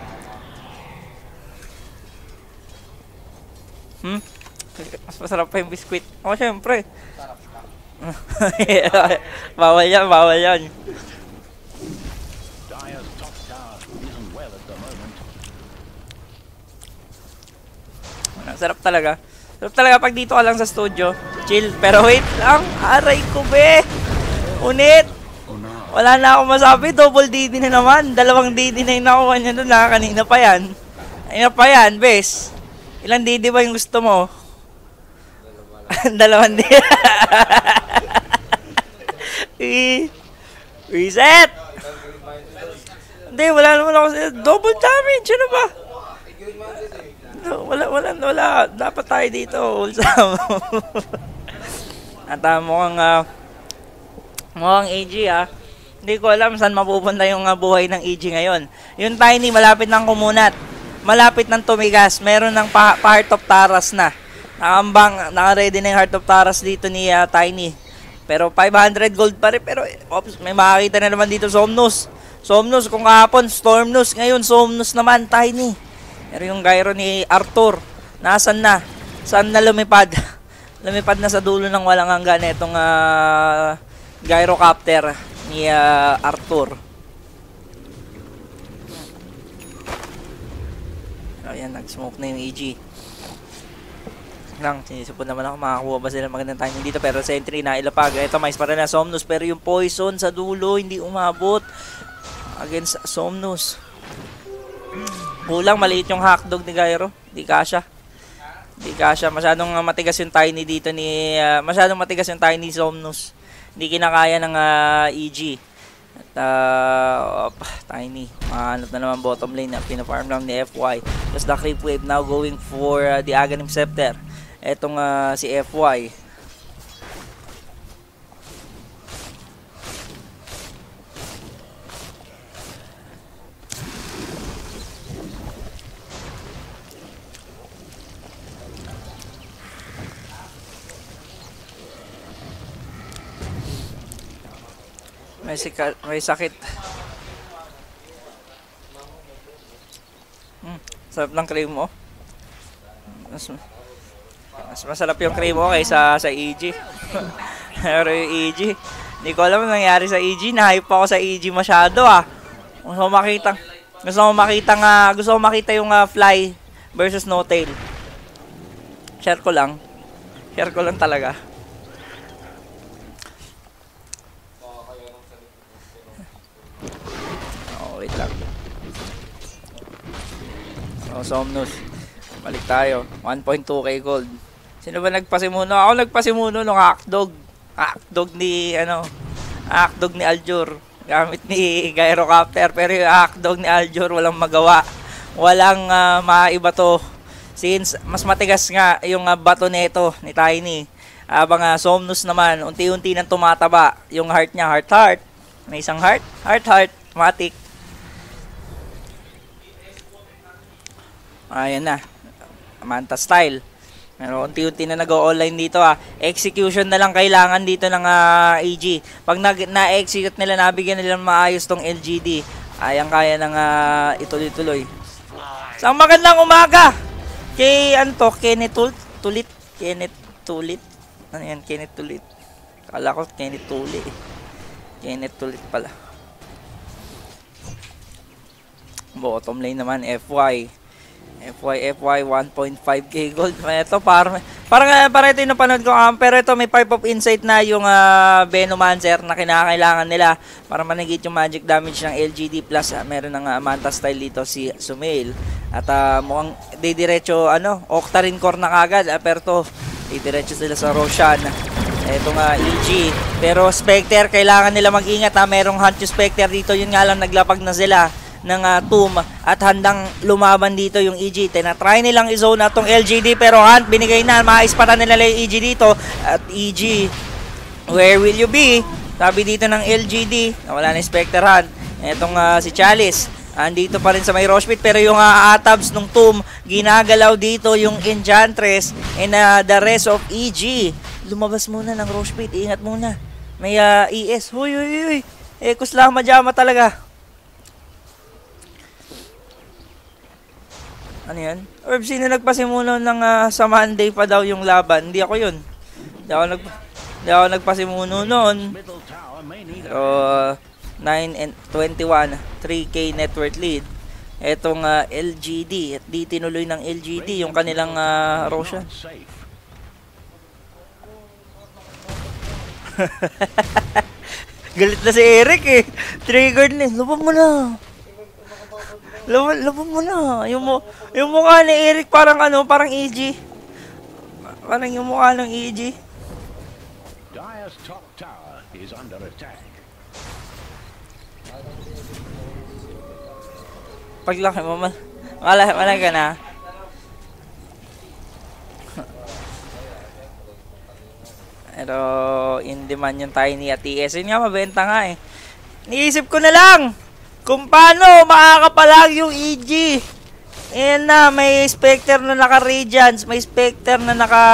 Mas masarap pa yung biskwit. Syempre. Bawal yan, bawal yan. Dire's top tower isn't well at the moment. Sarap talaga. Sarap talaga pag dito ka lang sa studio. Chill. Pero wait lang. Aray ko, be. Unit. Wala na akong masabi. Double DD na naman. Dalawang DD na yung nakuha niya doon na. Kanina pa yan. Kanina pa yan, bes. Ilang DD ba yung gusto mo? Dalawang DD. Reset! Hindi, wala naman ako. Double damage. Ano ba? Wala. Dapat tayo dito. At mukhang AG Hindi ko alam saan mapupunta yung buhay ng AG ngayon. Yung Tiny, malapit ng kumunat. Malapit ng tumigas. Meron ng Heart of Taras na. Naka-ready na yung Heart of Taras dito ni Tiny. Pero 500 gold pa rin. Pero may makakita na naman dito Somnus. Somnus kung kahapon, Stormnus. Ngayon, Somnus naman, Tiny. Pero yung gyro ni Arthur, nasan na? Saan na lumipad? Lumipad na sa dulo ng walang hanggan itong gyrocopter ni Arthur. Ayan, nag-smoke na yung EG. Sinisipon naman ako, makakuha ba sila magandang timing dito, pero sentry na ilapag. Ito, mais para na Somnus, pero yung poison sa dulo, hindi umabot against Somnus. Kulang, maliit yung hotdog ni Gyro. Hindi kasha. Masyadong matigas yung Tiny dito ni... masyadong matigas yung Tiny Somnus. Hindi kinakaya ng EG. At Tiny. Mahanap na naman bottom lane na pinafarm lang ni FY. Plus the creep wave now going for the Aghanim Scepter. Etong si FY. May sakit. Sarap ng cream mo. Mas masarap yung cream mo kaysa sa EG. Pero yung EG, hindi ko alam ang nangyari sa EG. Na-hype ako sa EG masyado Gusto ko makita yung Fly versus No Tail. Share ko lang talaga. Wait lang. Somnus. Balik tayo. 1.2k gold. Sino ba nagpasimuno? Ako nagpasimuno ng Hackdog. Hackdog ni Aljur. Gamit ni Gyrocopter. Pero yung Hackdog ni Aljur walang magawa. Walang maiba to. Since mas matigas nga yung bato nito ni Tiny. Habang Somnus naman, unti-unti nang tumataba. Yung heart niya, heart. May isang heart. Matik. Ayan na. Manta style. Pero unti-unti na nag-o-online dito Execution na lang kailangan dito ng AG. Pag na-execute nila, nabigyan nila maayos tong LGD. Kaya ng ituloy-tuloy. Isang magandang umaga kay Kenneth Tulit. Ano yan? Kenneth Tulit. Kala ko Kenneth Tuli. Kenneth Tulit pala. Bottom lane naman, FY 1.5k gold. Ito parang ito yung napanood ko. Pero ito may pipe of insight na yung Venomancer na kinakailangan nila para manigit yung magic damage ng LGD plus. Meron ng Manta style dito si Sumail. At mukhang didiretso Octarine Core na kagad. Pero to didiretso sila sa Roshan. Ito EG. Pero Spectre kailangan nila mag-ingat Merong Hunt yung Spectre dito. Yun nga lang, naglapag na sila ng Tomb at handang lumaban dito yung EG. Tinatry nilang i-zone na tong LGD pero Hunt binigay na, maispatan nila yung EG dito. At EG, where will you be? Sabi dito ng LGD, wala na Spectre Hunt. Etong si Chalice, andito pa rin sa may Rosh Pit, pero yung atabs ng Tomb, ginagalaw dito yung Enchantress and the rest of EG. Lumabas muna ng Rosh Pit, ingat muna. May ES. Huy, huy, huy. Ekos lang, majama talaga. Ano yan? Orb, sino nagpasimuno ng sa Monday pa daw yung laban? Hindi ako yun. Hindi ako nagpasimuno noon. Middle tower may need Pero 9 and 21, 3K net worth lead. Etong LGD, at di tinuloy ng LGD yung kanilang Roshan. safe. Galit na si Eric eh. Triggered na. Laban mo na. Laban mo na. Yung mukha ni Eric parang parang EG. Parang yung mukha ng EG. Dire's top tower is under attack. Paglaki mo, wala ka na. Pero, in demand yung Tiny at TS. Yun nga, mabenta nga eh. Niisip ko na lang kung paano makakapalag yung EG. Ayan na, may Spectre na naka-Radiance, may Spectre na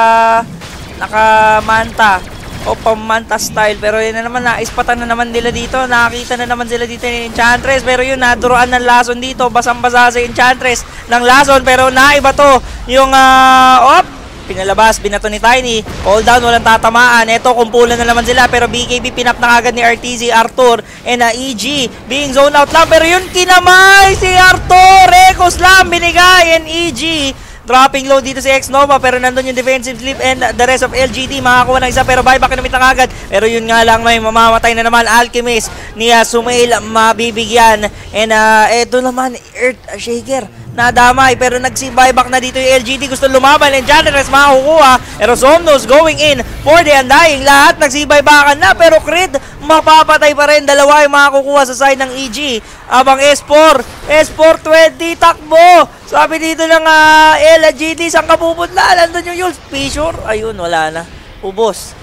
naka-Manta. O pamanta style, pero yun na naman, naispatan na naman nila dito, nakakita na naman sila dito ng Enchantress, pero yun, naduroan ng lason dito, basang-basa sa Enchantress ng lason, pero naiba to, yung, pinalabas, binato ni Tiny, all down, walang tatamaan, eto, kumpulan na naman sila, pero BKB pinap na agad ni RTZ, Arthur, and EG, being zone out lang, pero yun, kinamay si Arthur, Ekos lang, binigay, and EG, dropping low dito si X-Nova pero nandun yung defensive sleep and the rest of LGD makakuha ng isa pero buyback na na agad pero yun nga lang may mamamatay na naman Alchemist ni Sumail mabibigyan and eto naman Earth Shaker nadamay pero nagsi-buyback na dito yung LGD gusto lumaban and Janres makakuha pero Somnos going in for the Undying lahat nagsi-buybackan na pero Creed mapapatay pa rin dalawa yung makakukuha sa side ng EG abang S4 20 takbo sabi dito ng LGD saan ka pupunta nandun yung Yules Fissure ayun wala na ubos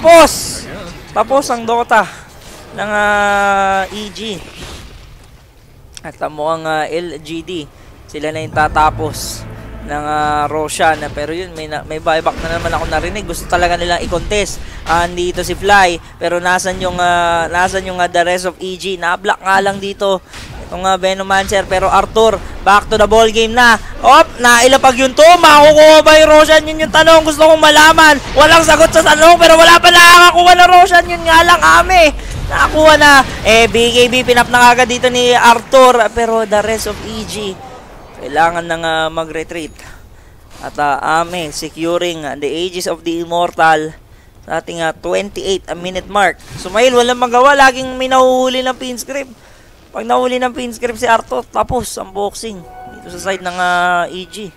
tapos ang Dota ng EG at mukhang LGD sila na yung tatapos ng Roshan pero yun may buyback na naman ako narinig gusto talaga nilang i-contest andito si Fly pero nasan yung the rest of EG na-block nga lang dito itong Venomancer pero Arthur back to the ball game na nailapag yun to makukuha ba yung Roshan yun yung tanong gusto kong malaman walang sagot sa tanong pero wala pa nakakakuha ng Roshan yun nga lang nakakuha na BKB pinap na agad dito ni Arthur pero the rest of EG kailangan nang mag-retreat at Ame securing the Aegis of the Immortal sa ating 28 minute mark. Sumail walang magawa laging may nahuhuli ng pin script. Pag nahuli ng pin script si Arthur tapos ang boxing dito sa side ng EG.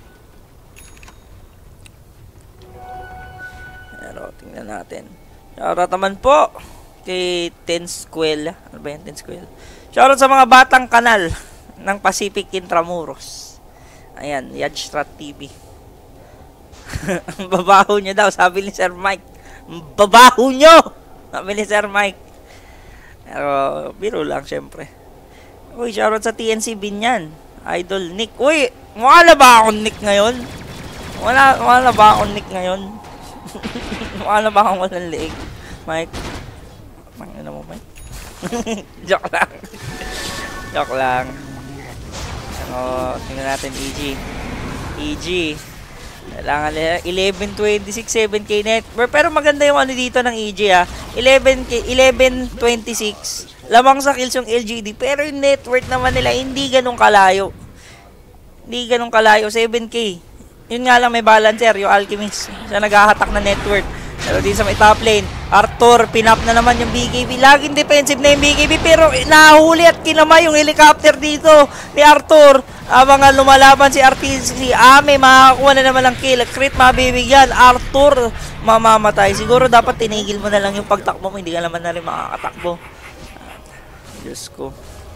Pero tingnan natin. Shoutout naman po kay Tensquel. Ano ba yan Tensquel? Shoutout sa mga batang kanal ng Pacific Intramuros. Ayan, Yadstrat TV. Ang babaho nyo daw, sabi ni Sir Mike. Babaho nyo! Sabi ni Sir Mike. Pero, biro lang, syempre. Uy, shoutout sa TNC Binyan. Idol Nick. Uy, wala ba akong Nick ngayon? Wala ba akong Nick ngayon? Wala ba akong walang leeg? Mike. Ano mo, Mike? Joke lang. Joke lang. Tingnan natin EG kailangan 11.26 7k net pero maganda yung dito ng EG 11.26 lamang sa kills yung LGD pero yung net worth naman nila hindi ganun kalayo 7k yun nga lang may balancer yung Alchemist siya naghahatak na net worth pero di sa may top lane Arthur pinap na naman yung BKB laging defensive na yung BKB pero nahuli at kinamay yung helicopter dito ni Arthur habang lumalaban si RTZ Ame makakuha na naman ng kill crit mabibigyan Arthur mamamatay siguro dapat tinigil mo na lang yung pagtakbo mo hindi ka naman na rin makakatakbo Diyos ko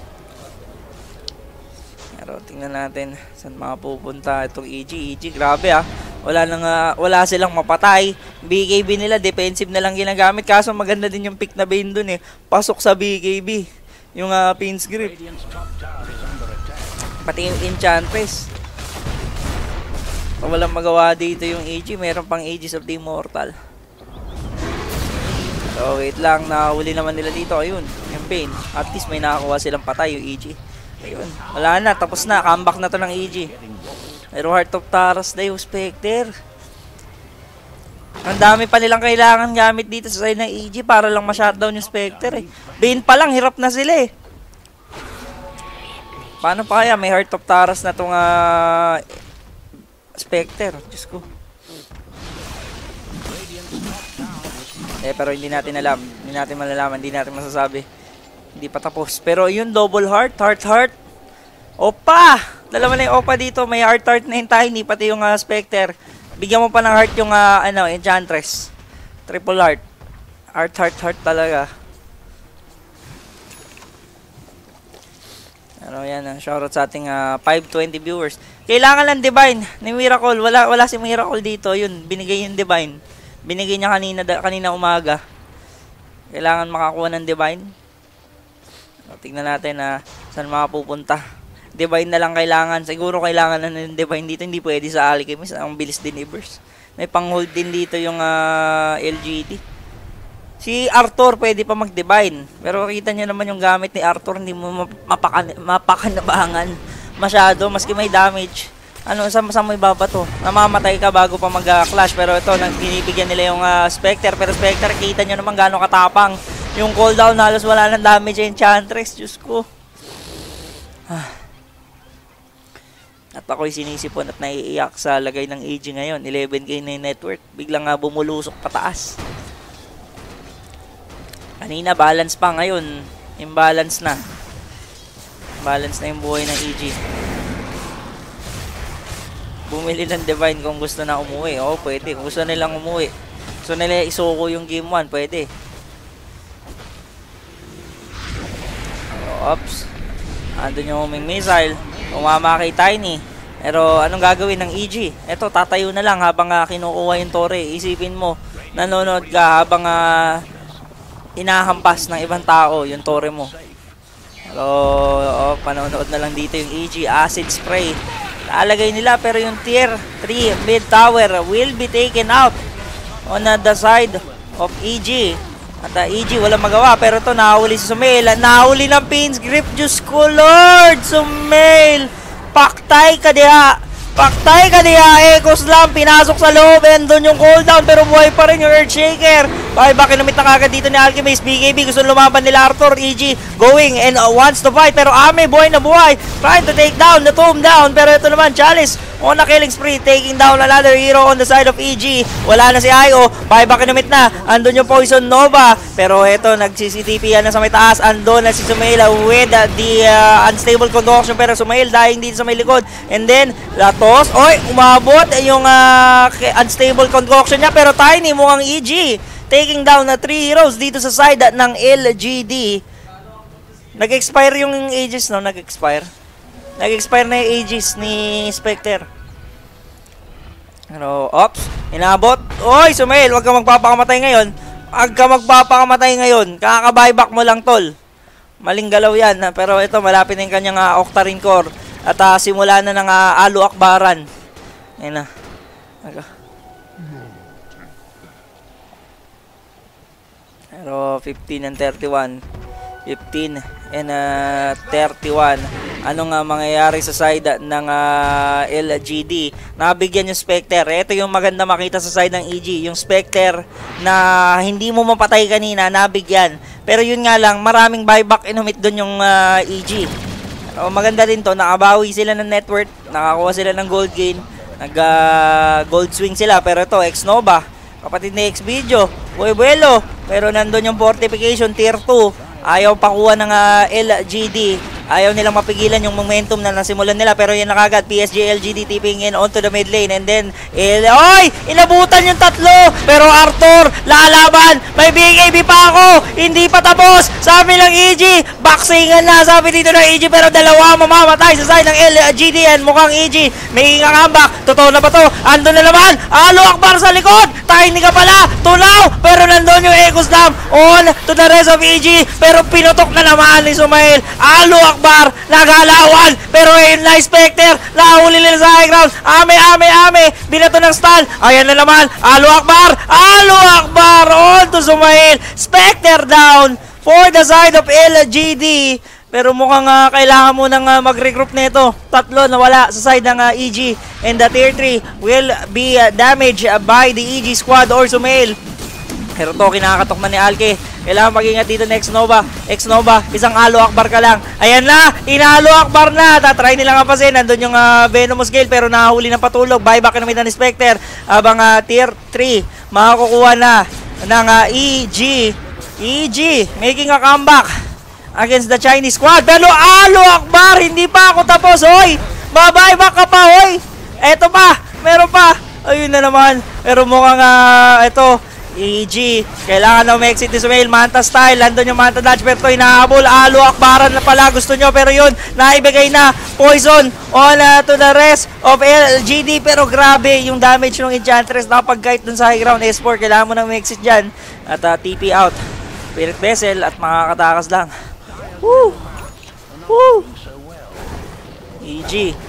pero tingnan natin saan makapupunta itong EG grabe wala silang mapatay BKB nila defensive na lang ginagamit kaso maganda din yung pick na Bane dun pasok sa BKB yung pin script pati yung Enchantress walang magawa dito yung EG meron pang Aegis of the Immortal So, wait lang. Nahuli naman nila dito. Ayun, yung Bane. At least may nakakuha silang patay, yung EG. Ayun, wala na. Tapos na. Comeback na to ng EG. Pero Heart of Taras na yung Spectre. Ang dami pa nilang kailangan gamit dito sa side ng EG para lang ma-shutdown yung Spectre eh. Bane pa lang, hirap na sila eh. Paano pa kaya? May Heart of Taras na tong Spectre. Diyos ko. Pero hindi natin alam. Hindi natin malalaman. Hindi natin masasabi. Hindi pa tapos. Pero yun, double heart. Heart. Opa! Dalawa na yung Opa dito. May heart na yung Tiny. Pati yung Spectre. Bigyan mo pa ng heart yung Enchantress. Triple heart. Heart talaga. Ano yan, shoutout sa ating 520 viewers. Kailangan lang Divine ni Miracle. Wala si Miracle dito. Yun, binigay yung Divine. Binigay niya kanina umaga. Kailangan makakuha ng Divine. Tingnan natin saan makapupunta. Divine na lang kailangan. Siguro kailangan na ng Divine dito. Hindi pwede sa Alchemist. Ang bilis din i-burst. May pang-hold din dito yung LGD. Si Arthur pwede pa mag-Divine. Pero kita nyo naman yung gamit ni Arthur. Hindi mo mapakanabangan masyado. Maski may damage. Saan mo ibabato? Namamatay ka bago pa mag-clash. Pero ito, binibigyan nila yung Spectre. Pero Spectre, kita nyo naman gano'ng katapang. Yung cooldown, halos wala ng damage Enchantress. Diyos ko. At ako'y sinisipon at naiiyak sa lagay ng AG ngayon. 11k na yung net worth. Biglang bumulusok pataas. Kanina, balance pa. Ngayon, imbalance na. Balance na yung buhay ng AG. Bumili ng Divine kung gusto na umuwi. Oo, pwede. Kung gusto nilang umuwi. Gusto nila isuko yung game 1, pwede. Oops. Andun yung homing missile. Umama kay Tiny. Pero anong gagawin ng EG? Eto, tatayo na lang habang kinukuha yung Torre. Isipin mo, nanonood ka habang inahampas ng ibang tao yung Torre mo. Pero, panonood na lang dito yung EG. Acid spray. Lalagay nila pero yung tier 3 mid tower will be taken out on the side of EG. At EG walang magawa pero to nahuli si Sumail. Nahuli ng Pain's Grip. Diyos ko Lord! Sumail! Paktay ka diha! Paktay ka diha! Ekos lang! Pinasok sa loob and doon yung cooldown pero buhay pa rin yung Earthshaker. Bakit kinumit na kagad dito ni Alchemist? BKB gusto lumaban nila Arthur. EG going and wants to fight pero Ame buhay na buhay. Trying to take down the tomb down pero ito naman Chalice on a killing spree, taking down another hero on the side of EG. Wala na si Io. Buyback kinumit na. Andun yung Poison Nova. Pero eto, nag-CCTP yan na sa may taas. Andun na si Sumail with the unstable concoction. Pero Sumail dying dito sa may likod. And then, Latos. Oy, umabot yung unstable concoction niya. Pero Tiny mukhang EG. Taking down na 3 heroes dito sa side ng LGD. Nag-expire yung Aegis, no? Nag-expire na yung Aegis ni Spectre. Pero, ops, inabot. Oy, Sumail, huwag ka magpapakamatay ngayon. Huwag ka magpapakamatay ngayon. Kakabuyback mo lang, tol. Maling galaw yan. Pero ito, malapit na yung kanyang Octarine Core. At simula na ng Alu Akbaran. Ayan na. Pero 15 and 31. 15 and 31. Ano nga mangyayari sa side ng LGD? Nabigyan yung Spectre. Ito yung maganda makita sa side ng EG. Yung Spectre na hindi mo mapatay kanina, nabigyan. Pero yun nga lang, maraming buyback inumit doon yung EG. Maganda din to, nakabawi sila ng net worth, nakakuha sila ng gold gain, gold swing sila. Pero ito, X-Nova, kapatid ni X-Video, Buebuelo. Pero nandun yung fortification tier 2. Ayaw pakuha ng LGD. Ayaw nilang mapigilan yung momentum na nasimulan nila. Pero yan na kagad. PSG LGD tipping in onto the mid lane. And then, oy! Inabutan yung tatlo! Pero Arthur, lalaban! May BKB pa ako! Hindi pa tapos! Sabi ng EG, boxingan na! Sabi dito ng EG, pero dalawa mamamatay sa side ng LGD. And mukhang EG, may comeback. Totoo na ba to? Ando na naman! Alu Akbar sa likod! Tiny ka pala! Tunaw! Pero nandun yung Echo Slam on to the rest of EG. Pero pinutok na naman ni Sumail. Alu Akbar! Nagalawan! Pero ayun na, Spectre! Nahuli nila sa high ground! Ame! Binato ng stun! Ayan na naman! Allahu Akbar! Allahu Akbar! On to Sumail! Spectre down for the side of LGD. Pero mukhang kailangan mo nang mag-regroup nito. Tatlo nawala sa side ng EG. And the tier 3 will be damaged by the EG squad or Sumail. Pero to, kinakatok na ni Alke. Kailangan mag-ingat dito ni Xnova. Xnova, isang Allahu Akbar ka lang. Ayan na! Inalo Akbar na! Tatry nilang kapasin. Nandun yung Venomous Gale pero nahuli ng patulog. Buyback na ng Spectre. Habang tier 3 makakukuha na ng EG. EG making a comeback against the Chinese squad. Pero Allahu Akbar! Hindi pa ako tapos, hoy! Buyback ka pa, hoy! Eto pa! Meron pa! Ayun na naman. Pero mukhang ito, EG, kailangan na umexit ni Sumail. Manta style, landon yung Manta dodge, pero ito hinahabol. Allahu Akbaran na pala gusto nyo, pero yun, naibigay na poison on to the rest of LGD. Pero grabe yung damage ng Enchantress. Nakapag-guide dun sa high ground. S4, kailangan mo na umexit dyan. At TP out. Spirit Vessel at makakatakas lang. Woo! Woo! EG.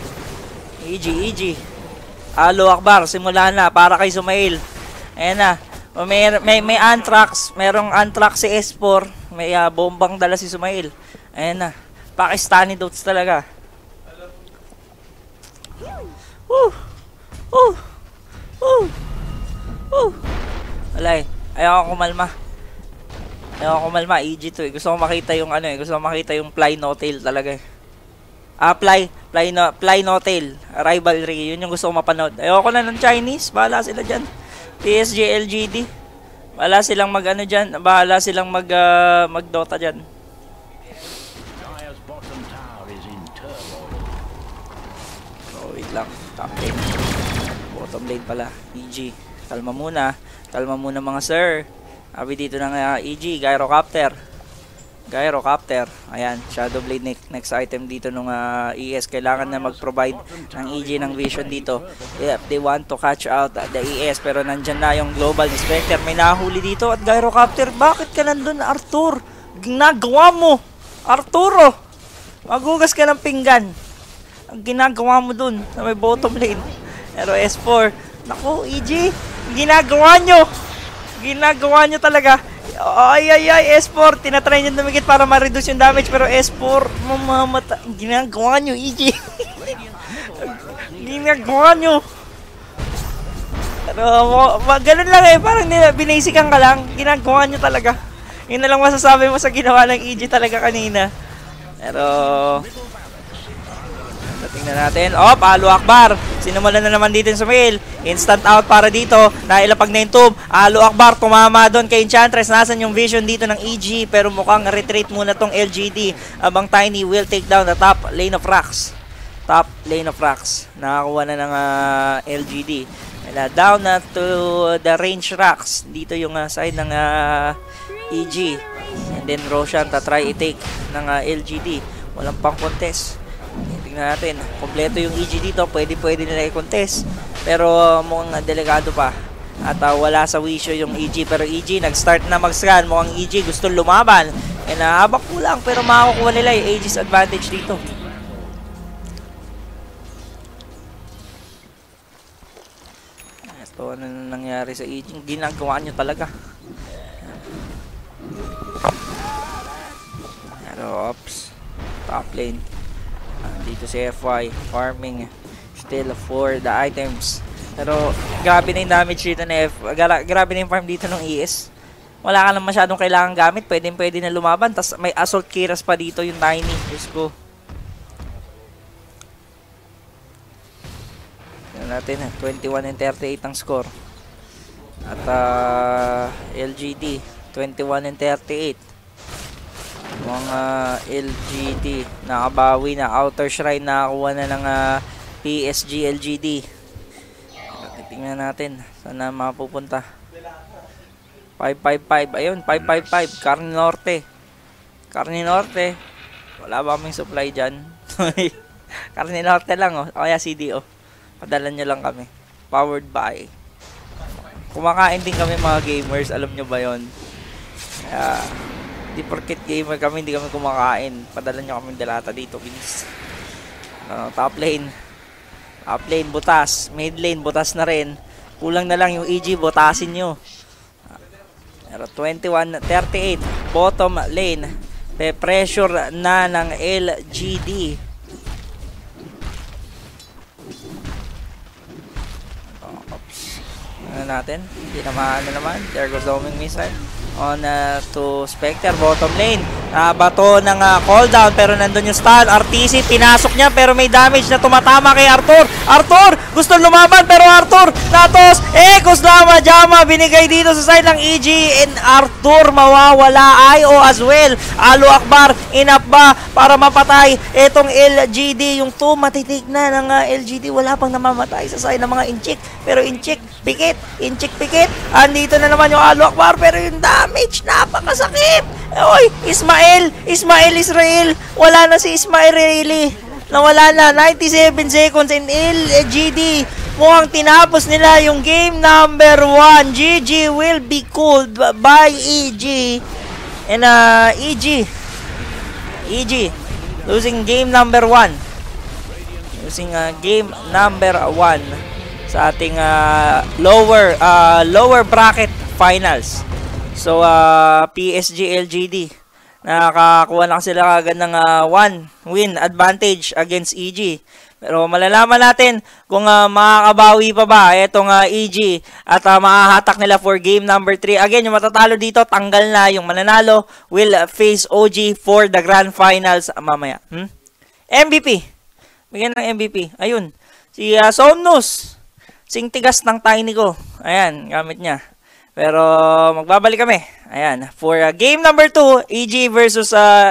Allahu Akbar, simula na para kay Sumail. Ayan na. May Anthrax, merong Anthrax si S4, may bombang dala si Sumail. Ayan na. Pakistani dots talaga. Walay. Ayoko kumalma. EG to eh. Gusto ko makita yung gusto ko makita yung Fly No Tail talaga eh. Fly No Tail rivalry, yun yung gusto ko mapanood. Ayoko na ng Chinese, bahala sila dyan. PSG, LGD, bahala silang dyan, bahala silang mag Dota dyan. Dire's bottom tower is in turmoil. Oh, wait lang, top lane, bottom lane pala, EG, kalma muna mga sir. Sabi dito ng EG, Gyrocopter, ayan, Shadow Blade next item dito nung ES. Kailangan na mag-provide ng EG ng vision dito if they want to catch out the ES. Pero nandyan na yung Global Spectre, may nahuli dito at Gyrocopter. Bakit ka nandun, Arthur? Ginagawa mo, Arturo, magugas ka ng pinggan. Ang ginagawa mo dun na may bottom lane. Pero S4, naku EG, ginagawa nyo talaga. Ay, S4, tinatry nyo dumikit para ma-reduce yung damage, pero S4, mamamata. Ginagawa nyo, EG. Ginagawa nyo. Pero, ganun lang eh, parang binasican ka lang. Ginagawa nyo talaga. Yun na lang masasabi mo sa ginawa ng EG talaga kanina. Pero, tingnan natin. Allahu Akbar. Sinumulan na naman dito yung Sumail. Instant out para dito. Nailapag na yung tube. Allahu Akbar. Tumama doon kay Enchantress. Nasan yung vision dito ng EG? Pero mukhang retreat muna tong LGD. Abang Tiny will take down the top lane of Rax. Nakakuha na ng LGD. Down na to the range Rax. Dito yung side ng EG. And then Roshan tatry i-take ng LGD. Walang pang contest. Natin, kompleto yung EG dito, pwede nila i-contest, pero mukhang delikado pa at wala sa wisyo yung EG. Pero EG nag-start na mag-scan, mukhang EG gusto lumaban, and habak ko lang pero makakuha nila yung Aegis advantage dito. Ito, ano na nangyari sa EG? Ginagawa nyo talaga. Pero ops, top lane dito si FY farming still for the items. Pero grabe na yung damage dito na grabe na yung farm dito ng ES. Wala ka lang masyadong kailangan gamit, pwede na lumaban. Tas may assault Kiras pa dito yung Tiny. Diyos ko. Tignan natin 21 and 38 ang score. At LGD 21 and 38. Mga LGD nakabawi na. Outer Shrine nakakuha na ng PSG LGD. Tingnan natin saan na mapupunta. 555, ayun 555 Carne Norte. Wala ba kaming supply dyan? Carne Norte lang o kaya CDO. Padala nyo lang kami. Powered by. Kumakain din kami mga gamers, alam nyo ba yon? Di porket gamer kami, hindi kami kumakain. Padala nyo kami delata dito, please. Top lane. Top lane, butas. Mid lane, butas na rin. Kulang na lang yung EG, butasin nyo. Pero 21-38. Bottom lane. Pressure na ng LGD. Oops. Ano natin? Hindi naman. There goes the homing missile. On to Spectre, bottom lane. Bato ng cooldown pero nandun yung stun. RTC, pinasok niya pero may damage na tumatama kay Arthur. Arthur, gusto lumaban pero Arthur, natos. Kuslama, Jama, binigay dito sa side ng EG. And Arthur, mawawala. IO as well. Alo Akbar, enough ba para mapatay itong LGD? Yung 2 matitik na ng LGD. Wala pang namamatay sa side ng mga Inchik. Pero Inchik, pikit. Pikit. Andito na naman yung Alo Akbar pero yung damage, napakasakit. Oy, Ismael Israel. Wala na si Ismael really. Nawala na. 97 seconds in LGD. Mukhang tinapos nila yung game number 1. GG will be called by EG. And EG losing game number 1. Losing game number 1 sa ating lower bracket finals. So PSG LGD nakakakuha lang sila agad ng 1 win advantage against EG. Pero malalaman natin kung makakabawi pa ba itong EG at mahahatak nila for game number 3. Again, yung matatalo dito, tanggal na. Yung mananalo will face OG for the grand finals mamaya. MVP. Bigyan ng MVP. Ayun. Si Somnus. Sing tigas ng tiny ko. Ayan, gamit niya. Pero magbabalik kami. Ayan. For game number 2, EG versus